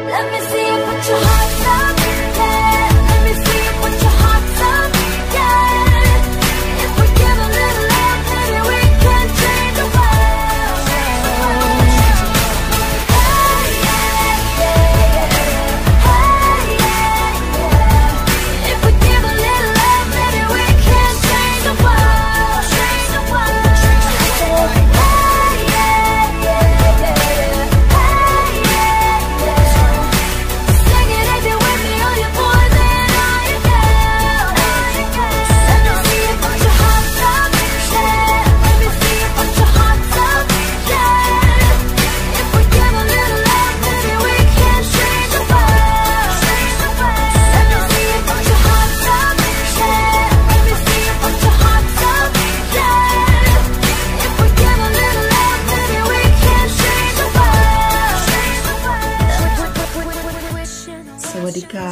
Let me see you put your hearts up, yeah. Let me see you put your hearts up, yeah. If we give a little love, maybe we can change the world. Hey, yeah, yeah. Hey, yeah, yeah. If we give a little love, maybe we can change the world. Change the world. Hey, yeah, yeah, yeah. Hey, yeah, yeah. Sing it if you're with me, all you boys and all you girls. Let me see you put your hearts up, yeah. Let me see you put your hearts up, yeah. If we give a little love, maybe we can change the world. Change the world. Let me see you put your hearts up, yeah. Let me see you put your hearts up, yeah. If we give a little love, maybe we can change the world. Change the world. Sawadika.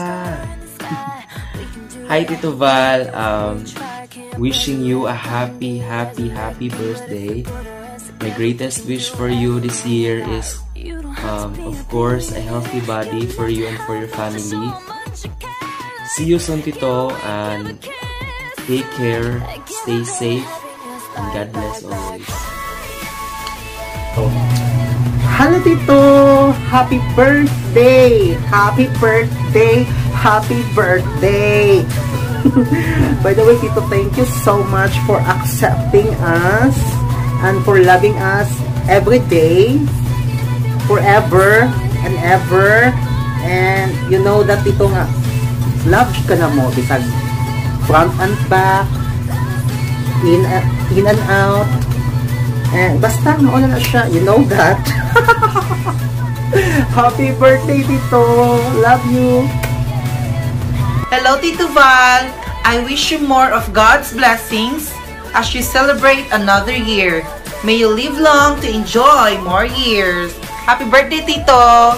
Hi, Tito Val. Wishing you a happy birthday. My greatest wish for you this year is, of course, a healthy body for you and for your family. See you soon, Tito, and take care, stay safe, and God bless always. Hello, Tito! Happy birthday! Happy birthday! Happy birthday! By the way, Tito, thank you so much for accepting us and for loving us every day, forever and ever. And you know that, Tito, nga, love ka na mo, bisag front and back, in and out. And basta, mauna na siya. You know that. Happy birthday, Tito. Love you. Hello, Tito Val. I wish you more of God's blessings as you celebrate another year. May you live long to enjoy more years. Happy birthday, Tito.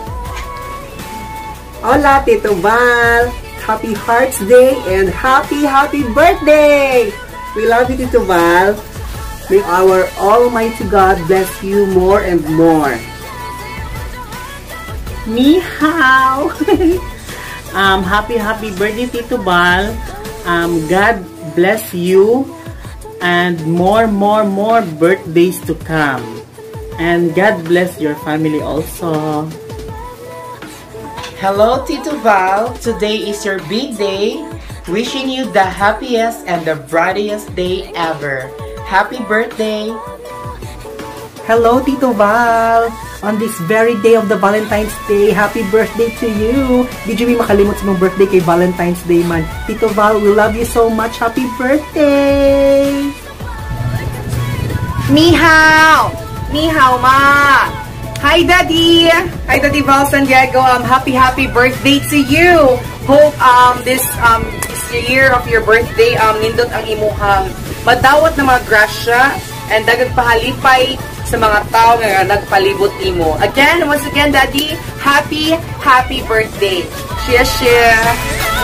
Hola, Tito Val. Happy Hearts Day and happy birthday. We love you, Tito Val. May our Almighty God bless you more and more. Ni hao. Happy birthday, Tito Val. God bless you and more birthdays to come. And God bless your family also. Hello, Tito Val. Today is your big day. Wishing you the happiest and the brightest day ever. Happy birthday! Hello, Tito Val! On this very day of the Valentine's Day, happy birthday to you! Di mo makalimot sa mong birthday kay Valentine's Day man. Tito Val, we love you so much. Happy birthday! Ni hao! Ni hao, ma! Hi, Daddy! Hi, Daddy Val Santiago. Happy birthday to you! Hope this year of your birthday nindot ang imuhang madawat na mga grasya and dagag pahalipay sa mga tao nga nagpalibot imo. Again, once again, Daddy, happy birthday. Cheers, cheers.